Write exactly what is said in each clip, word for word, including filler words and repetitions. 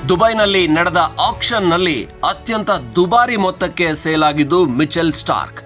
ದುಬೈನಲ್ಲಿ ನಡೆದ ಆಕ್ಷನ್ನಲ್ಲಿ ಅತ್ಯಂತ ದುಬಾರಿ ಮೊತ್ತಕ್ಕೆ ಸೇಲ್ ಆಗಿದ್ದು ಮಿಚೆಲ್ ಸ್ಟಾರ್ಕ್.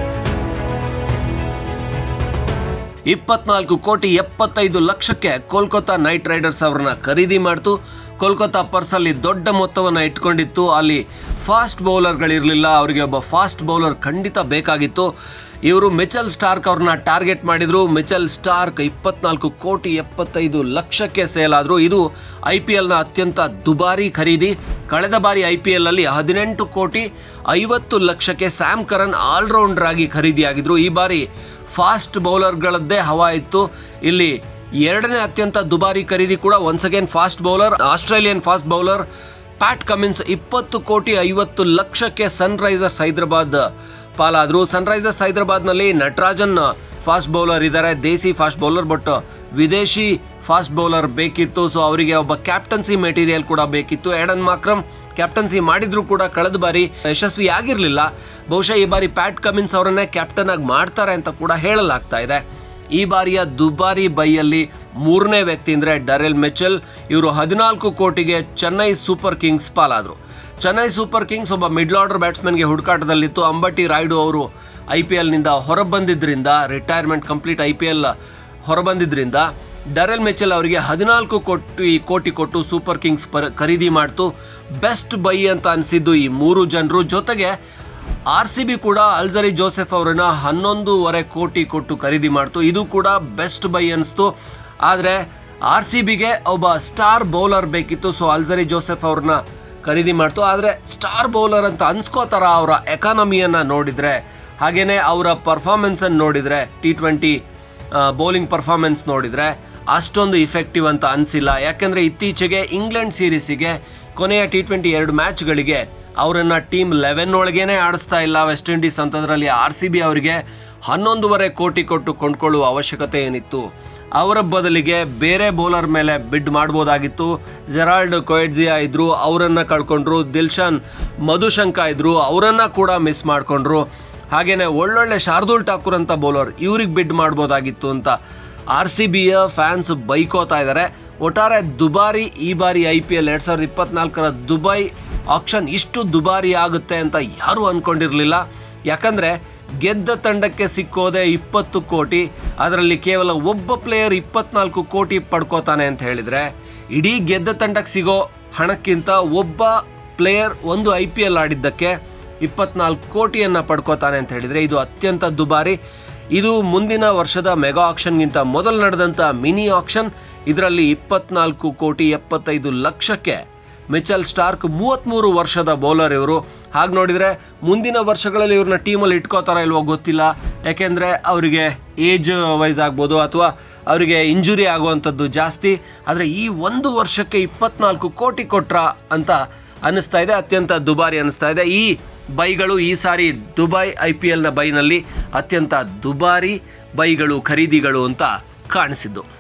ಇಪ್ಪತ್ನಾಲ್ಕು ಕೋಟಿ ಎಪ್ಪತ್ತೈದು ಲಕ್ಷಕ್ಕೆ ಕೋಲ್ಕತ್ತಾ ನೈಟ್ ರೈಡರ್ಸ್ ಅವರನ್ನ ಖರೀದಿ ಮಾಡ್ತು. ಕೋಲ್ಕತ್ತಾ ಪರ್ಸಲ್ಲಿ ದೊಡ್ಡ ಮೊತ್ತವನ್ನು ಇಟ್ಕೊಂಡಿತ್ತು. ಅಲ್ಲಿ ಫಾಸ್ಟ್ ಬೌಲರ್ಗಳಿರಲಿಲ್ಲ, ಅವರಿಗೆ ಒಬ್ಬ ಫಾಸ್ಟ್ ಬೌಲರ್ ಖಂಡಿತ ಬೇಕಾಗಿತ್ತು. ಇವರು ಮಿಚೆಲ್ ಸ್ಟಾರ್ಕ್ ಅವ್ರನ್ನ ಟಾರ್ಗೆಟ್ ಮಾಡಿದ್ರು. ಮಿಚೆಲ್ ಸ್ಟಾರ್ಕ್ ಇಪ್ಪತ್ನಾಲ್ಕು ಕೋಟಿ ಎಪ್ಪತ್ತೈದು ಲಕ್ಷಕ್ಕೆ ಸೇಲ್ ಆದ್ರು. ಇದು ಐ ಪಿ ಎಲ್ನ ಅತ್ಯಂತ ದುಬಾರಿ ಖರೀದಿ. ಕಳೆದ ಬಾರಿ ಐ ಪಿ ಎಲ್ ಅಲ್ಲಿ ಹದಿನೆಂಟು ಕೋಟಿ ಐವತ್ತು ಲಕ್ಷಕ್ಕೆ ಸ್ಯಾಮ್ ಕರನ್ ಆಲ್ರೌಂಡರ್ ಆಗಿ ಖರೀದಿಯಾಗಿದ್ರು. ಈ ಬಾರಿ ಫಾಸ್ಟ್ ಬೌಲರ್ಗಳದ್ದೇ ಹವಾ ಇತ್ತು. ಇಲ್ಲಿ ಎರಡನೇ ಅತ್ಯಂತ ದುಬಾರಿ ಖರೀದಿ ಕೂಡ once again fast bowler, Australian fast bowler Pat Cummins ಇಪ್ಪತ್ತು ಕೋಟಿ ಐವತ್ತು ಲಕ್ಷಕ್ಕೆ ಸನ್ ರೈಸರ್ಸ್ ಹೈದರಾಬಾದ್ ಪಾಲಾದ್ರು. ಸನ್ ರೈಸರ್ಸ್ ಹೈದರಾಬಾದ್ನಲ್ಲಿ ನಟರಾಜನ್ ಫಾಸ್ಟ್ ಬೌಲರ್ ಇದ್ದಾರೆ, ದೇಸಿ ಫಾಸ್ಟ್ ಬೌಲರ್, ಬಟ್ ವಿದೇಶಿ ಫಾಸ್ಟ್ ಬೌಲರ್ ಬೇಕಿತ್ತು. ಸೊ ಅವರಿಗೆ ಒಬ್ಬ ಕ್ಯಾಪ್ಟನ್ಸಿ ಮೆಟೀರಿಯಲ್ ಕೂಡ ಬೇಕಿತ್ತು. ಏಡನ್ ಮಾಕ್ರಮ್ ಕ್ಯಾಪ್ಟನ್ಸಿ ಮಾಡಿದ್ರು ಕೂಡ ಕಳೆದ ಬಾರಿ ಯಶಸ್ವಿ ಆಗಿರಲಿಲ್ಲ. ಬಹುಶಃ ಈ ಬಾರಿ ಪ್ಯಾಟ್ ಕಮಿನ್ಸ್ ಅವರನ್ನೇ ಕ್ಯಾಪ್ಟನ್ ಆಗಿ ಮಾಡ್ತಾರೆ ಅಂತ ಕೂಡ ಹೇಳಲಾಗ್ತಾ ಇದೆ. ಈ ಬಾರಿಯ ದುಬಾರಿ ಬೈಯಲ್ಲಿ ಮೂರನೇ ವ್ಯಕ್ತಿ ಅಂದರೆ ಡರೆಲ್ ಮಿಚೆಲ್. ಇವರು ಹದಿನಾಲ್ಕು ಕೋಟಿಗೆ ಚೆನ್ನೈ ಸೂಪರ್ ಕಿಂಗ್ಸ್ ಪಾಲಾದರು. ಚೆನ್ನೈ ಸೂಪರ್ ಕಿಂಗ್ಸ್ ಒಬ್ಬ ಮಿಡ್ಲ್ ಆರ್ಡರ್ ಬ್ಯಾಟ್ಸ್ಮನ್ಗೆ ಹುಡುಕಾಟದಲ್ಲಿತ್ತು. ಅಂಬಟಿ ರಾಯ್ಡು ಅವರು ಐ ಪಿ ಎಲ್ನಿಂದ ಹೊರಬಂದಿದ್ದರಿಂದ, retirement complete I P L ಹೊರಬಂದಿದ್ದರಿಂದ ಡರೆಲ್ ಮಿಚೆಲ್ ಅವರಿಗೆ ಹದಿನಾಲ್ಕು ಕೋಟಿ ಕೋಟಿ ಕೊಟ್ಟು ಸೂಪರ್ ಕಿಂಗ್ಸ್ ಪರ ಖರೀದಿ ಮಾಡ್ತು. ಬೆಸ್ಟ್ ಬೈ ಅಂತ ಅನಿಸಿದ್ದು ಈ ಮೂರು ಜನರು. ಜೊತೆಗೆ ಆರ್ ಸಿ ಬಿ ಕೂಡ ಅಲ್ಜರಿ ಜೋಸೆಫ್ ಅವರನ್ನ ಹನ್ನೊಂದೂವರೆ ಕೋಟಿ ಕೊಟ್ಟು ಖರೀದಿ ಮಾಡ್ತು. ಇದು ಕೂಡ ಬೆಸ್ಟ್ ಬೈ ಅನಿಸ್ತು. ಆದರೆ ಆರ್ ಸಿ ಬಿಗೆ ಒಬ್ಬ ಸ್ಟಾರ್ ಬೌಲರ್ ಬೇಕಿತ್ತು. ಸೊ ಅಲ್ಜರಿ ಜೋಸೆಫ್ ಅವ್ರನ್ನ ಖರೀದಿ ಮಾಡ್ತು. ಆದರೆ ಸ್ಟಾರ್ ಬೌಲರ್ ಅಂತ ಅನ್ಸ್ಕೋತಾರ ಅವರ ಎಕಾನಮಿಯನ್ನು ನೋಡಿದರೆ, ಹಾಗೇನೆ ಅವರ ಪರ್ಫಾರ್ಮೆನ್ಸನ್ನು ನೋಡಿದರೆ, ಟಿ ಟ್ವೆಂಟಿ ಬೌಲಿಂಗ್ ಪರ್ಫಾರ್ಮೆನ್ಸ್ ನೋಡಿದರೆ ಅಷ್ಟೊಂದು ಇಫೆಕ್ಟಿವ್ ಅಂತ ಅನಿಸಿಲ್ಲ. ಯಾಕೆಂದರೆ ಇತ್ತೀಚೆಗೆ ಇಂಗ್ಲೆಂಡ್ ಸೀರೀಸಿಗೆ ಕೊನೆಯ ಟಿ ಟ್ವೆಂಟಿ ಎರಡು ಮ್ಯಾಚ್ಗಳಿಗೆ ಅವರನ್ನು ಟೀಮ್ ಲೆವೆನ್ ಒಳಗೇನೆ ಆಡಿಸ್ತಾ ಇಲ್ಲ ವೆಸ್ಟ್ ಇಂಡೀಸ್ ಅಂತದ್ರಲ್ಲಿ ಆರ್ ಸಿ ಬಿ ಅವರಿಗೆ ಹನ್ನೊಂದೂವರೆ ಕೋಟಿ ಕೊಟ್ಟು ಕೊಂಡ್ಕೊಳ್ಳುವ ಅವಶ್ಯಕತೆ ಏನಿತ್ತು. ಅವರ ಬದಲಿಗೆ ಬೇರೆ ಬೌಲರ್ ಮೇಲೆ ಬಿಡ್ ಮಾಡ್ಬೋದಾಗಿತ್ತು. ಜೆರಾಲ್ಡ್ ಕೊಯೆಟ್ಜಿಯಾ ಇದ್ರು, ಅವರನ್ನು ಕಳ್ಕೊಂಡ್ರು. ದಿಲ್ಶಾನ್ ಮಧುಶಂಕ ಇದ್ರು, ಅವರನ್ನು ಕೂಡ ಮಿಸ್ ಮಾಡಿಕೊಂಡ್ರು. ಹಾಗೇನೆ ಒಳ್ಳೊಳ್ಳೆ ಶಾರ್ದೂಲ್ ಠಾಕೂರ್ ಅಂತ ಬೌಲರ್, ಇವ್ರಿಗೆ ಬಿಡ್ ಮಾಡ್ಬೋದಾಗಿತ್ತು ಅಂತ ಆರ್ ಸಿ ಬಿಯ ಫ್ಯಾನ್ಸ್ ಬೈಕೋತಾ ಇದ್ದಾರೆ. ಒಟ್ಟಾರೆ ದುಬಾರಿ ಈ ಬಾರಿ ಐ ಪಿ ಎಲ್ ಎರಡು ಸಾವಿರದ ಇಪ್ಪತ್ನಾಲ್ಕರ ದುಬೈ ಆಕ್ಷನ್ ಇಷ್ಟು ದುಬಾರಿ ಆಗುತ್ತೆ ಅಂತ ಯಾರೂ ಅಂದ್ಕೊಂಡಿರಲಿಲ್ಲ. ಯಾಕಂದರೆ ಗೆದ್ದ ತಂಡಕ್ಕೆ ಸಿಕ್ಕೋದೆ ಇಪ್ಪತ್ತು ಕೋಟಿ, ಅದರಲ್ಲಿ ಕೇವಲ ಒಬ್ಬ ಪ್ಲೇಯರ್ ಇಪ್ಪತ್ನಾಲ್ಕು ಕೋಟಿ ಪಡ್ಕೋತಾನೆ ಅಂತ ಹೇಳಿದರೆ, ಇಡೀ ಗೆದ್ದ ತಂಡಕ್ಕೆ ಸಿಗೋ ಹಣಕ್ಕಿಂತ ಒಬ್ಬ ಪ್ಲೇಯರ್ ಒಂದು ಐ ಪಿ ಎಲ್ ಆಡಿದ್ದಕ್ಕೆ ಇಪ್ಪತ್ನಾಲ್ಕು ಕೋಟಿಯನ್ನು ಪಡ್ಕೋತಾನೆ ಅಂತ ಹೇಳಿದರೆ ಇದು ಅತ್ಯಂತ ದುಬಾರಿ. ಇದು ಮುಂದಿನ ವರ್ಷದ ಮೆಗಾ ಆಕ್ಷನ್ಗಿಂತ ಮೊದಲು ನಡೆದಂಥ ಮಿನಿ ಆಕ್ಷನ್. ಇದರಲ್ಲಿ ಇಪ್ಪತ್ನಾಲ್ಕು ಕೋಟಿ ಎಪ್ಪತ್ತೈದು ಲಕ್ಷಕ್ಕೆ ಮಿಚೆಲ್ ಸ್ಟಾರ್ಕ್ ಮೂವತ್ತ್ಮೂರು ವರ್ಷದ ಬೌಲರ್ ಇವರು. ಹಾಗೆ ನೋಡಿದರೆ ಮುಂದಿನ ವರ್ಷಗಳಲ್ಲಿ ಇವ್ರನ್ನ ಟೀಮಲ್ಲಿ ಇಟ್ಕೋತಾರ ಇಲ್ವೋ ಗೊತ್ತಿಲ್ಲ. ಯಾಕೆಂದರೆ ಅವರಿಗೆ ಏಜ್ ವೈಸ್ ಆಗ್ಬೋದು ಅಥವಾ ಅವರಿಗೆ ಇಂಜುರಿ ಆಗುವಂಥದ್ದು ಜಾಸ್ತಿ. ಆದರೆ ಈ ಒಂದು ವರ್ಷಕ್ಕೆ ಇಪ್ಪತ್ನಾಲ್ಕು ಕೋಟಿ ಕೊಟ್ರ ಅಂತ ಅನ್ನಿಸ್ತಾ ಇದೆ. ಅತ್ಯಂತ ದುಬಾರಿ ಅನ್ನಿಸ್ತಾ ಇದೆ. ಈ ಬೈಗಳು ಈ ಸಾರಿ ದುಬೈ ಐ ಪಿ ಎಲ್ನ ಬೈನಲ್ಲಿ ಅತ್ಯಂತ ದುಬಾರಿ ಬೈಗಳು, ಖರೀದಿಗಳು ಅಂತ ಕಾಣಿಸಿದ್ದು.